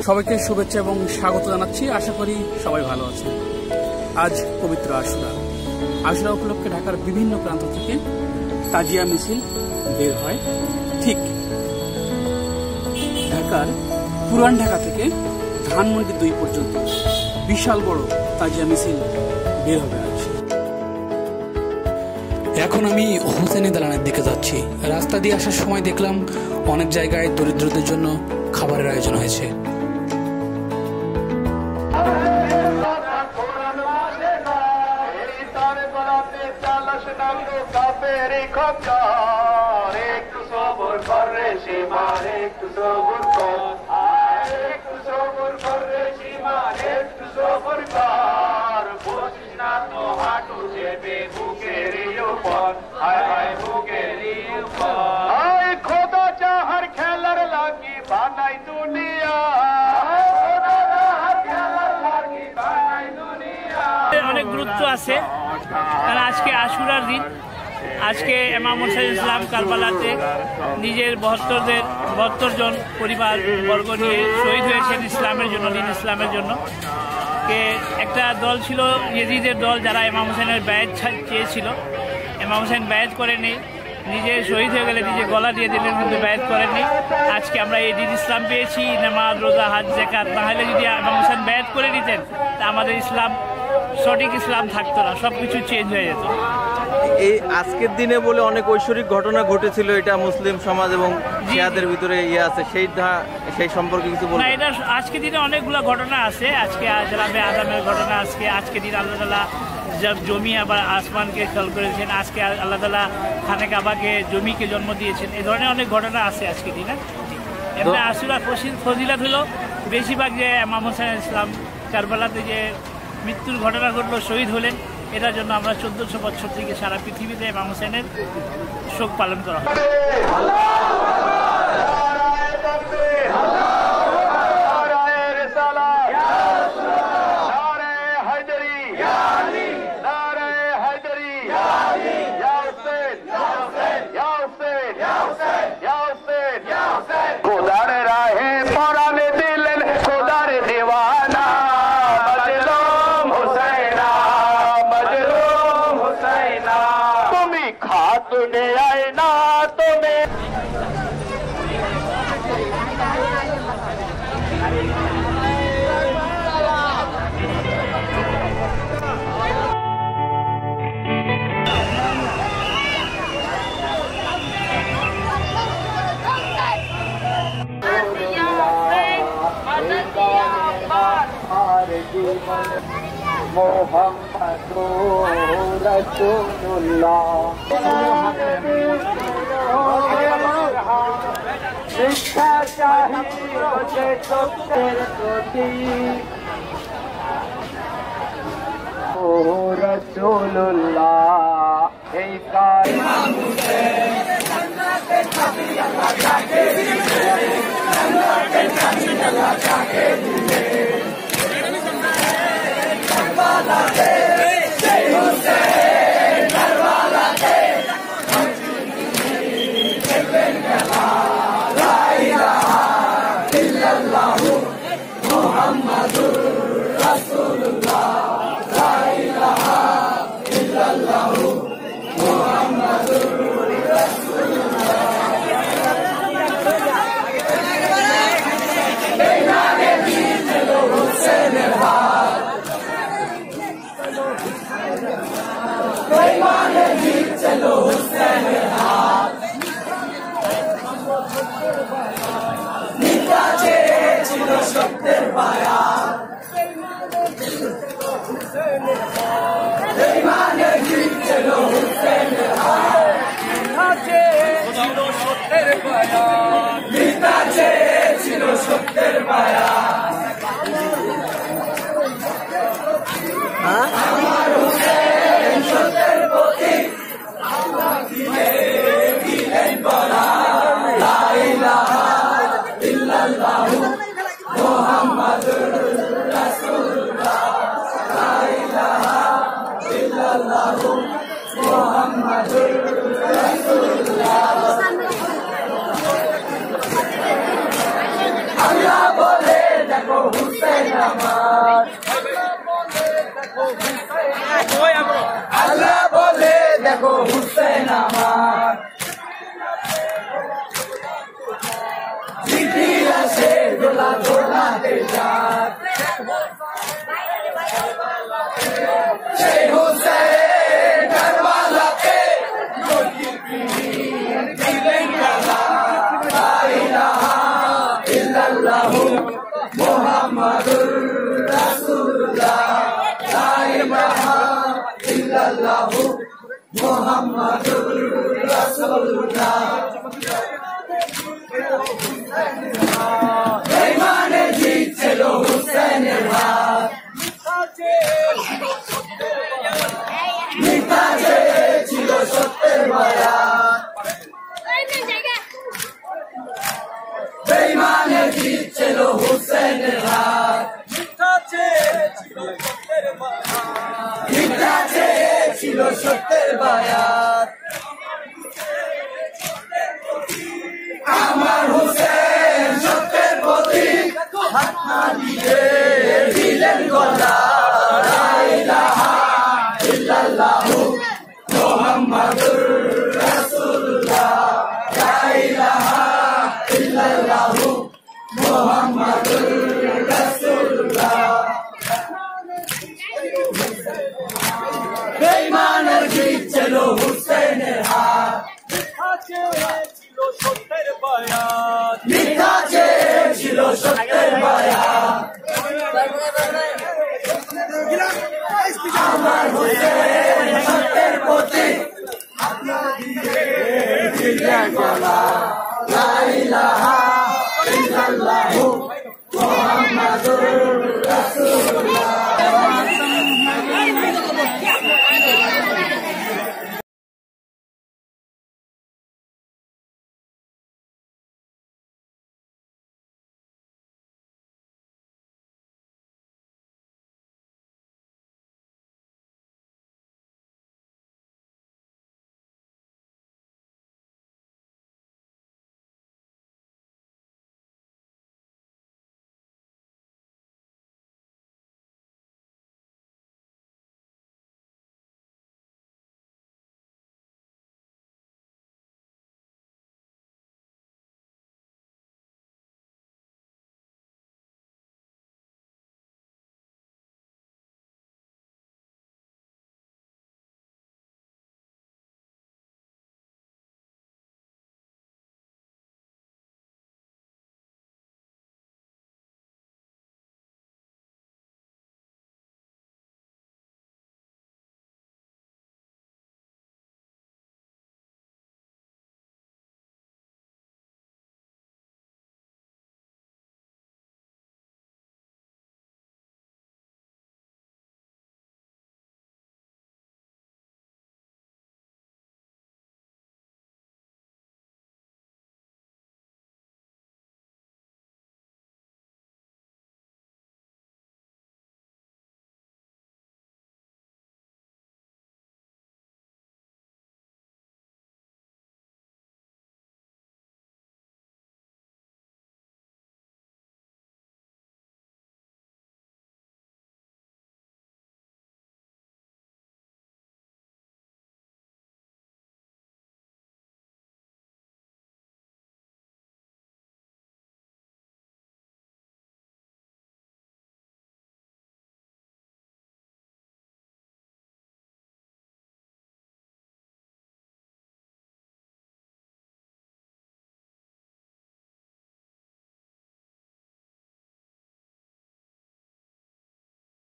সবাইকে শুভেচ্ছা এবং স্বাগত জানাচ্ছি। আশা করি সবাই ভালো আছেন। আজ পবিত্র আশুরা। আশুরা উপলক্ষে ঢাকার বিভিন্ন প্রান্ত থেকে তাজিয়া মিছিল বের হয়। ঠিক ঢাকার পুরান ঢাকা থেকে ধানমন্ডি 2 পর্যন্ত বিশাল বড় তাজিয়া মিছিল বের হবে আজ। এখন আমি হোসেনি দালানের দিকে যাচ্ছি। রাস্তা দিয়ে আসার সময় দেখলাম অনেক জায়গায় দরিদ্রদের জন্য খাবারের আয়োজন হয়েছে। অনেক গুরুত্ব আছে, কারণ আজকে আশুরার দিন। আজকে ইমাম হোসেন ইসলাম কারবালাতে নিজের 72 জন পরিবার বর্গ নিয়ে শহীদ হয়েছেন ইসলামের জন্য, দিন ইসলামের জন্য। একটা দল ছিল ইয়েজিদের দল, যারা ইমাম হোসেনের বায়াত চেয়েছিল। ইমাম হোসেন বায়াত করেনি, নিজে শহীদ হয়ে গেলে নিজে গলা দিয়ে দিলেন, কিন্তু বায়াত করেননি। আজকে আমরা এই দিন ইসলাম পেয়েছি। নামাজ, রোজা, হজ, যাকাত না হলে যদি ইমাম হোসেন বায়াত করে দিতেন তা আমাদের ইসলাম সঠিক ইসলাম থাকতো না, সবকিছু চেঞ্জ হয়ে যেত। এই আজকের দিনে বলে অনেক ঐশ্বরিক ঘটনা ঘটেছিল, এটা মুসলিম সমাজ এবং শিয়াদের ভিতরে আছে, সেই সম্পর্কে কিছু বলুন। না, এটা আজকের দিনে অনেকগুলো ঘটনা আছে। আজকে আজরামে আদমের ঘটনা। আজকে দিন আল্লাহ তাআলা জমি আবার আসমানকে খেয়াল করেছেন। আজকে আল্লাহ তাআলা খানে কাবাকে জমিকে জন্ম দিয়েছেন। এই ধরনের অনেক ঘটনা আছে আজকের দিনে। এমনি আশুরা ফজিলত হলো বেশিরভাগ যে ইমাম হোসেন ইসলাম কারবালাতে যে মৃত্যুর ঘটনা ঘটলো, শহীদ হলেন, এটার জন্য আমরা 1400 বছর থেকে সারা পৃথিবীতে ইমাম হোসেনের শোক পালন করা হয়। মোহাম্মদুর রাসূলুল্লাহ শিক্ষা চাহি হচ্ছে সত্যের প্রতি ও রাসূলুল্লাহ এই কাজ দোলা দোলাতে যাক সেই হুসেন কারবালাতে নদীর পিড়ি দিলেন কালা লা ইলাহা ইল্লাল্লাহু মুহাম্মাদুর রাসূলুল্লাহ লা ইলাহা ইল্লাল্লাহু মুহাম্মাদুর রাসূলুল্লাহ বেঈমানে জিতছিল হুসেনের হাত মিথ্যা ছিল সত্যের বায়াত বেঈমানে জিতছিল হুসেনের হাত মিথ্যা ছিল সত্যের বায়াত আমার হুসেন সত্যের প্রতীক হাত না দিয়ে দিলেন গলা লা ইলাহা ইল্লাল্লাহু মুহাম্মাদুর রাসূলুল্লাহ লা ইলাহা ইল্লাল্লাহু মুহাম্মাদুর রাসূলুল্লাহ বেঈমানের জিত ছিল হুসেনের হাত মিথ্যা ছিল সত্যের বায়াত আমার হুসেন সত্যের প্রতীক দিলেন গলা লা ইলাহা ইল্লাল্লাহু মুহাম্মাদুর রাসূলুল্লাহ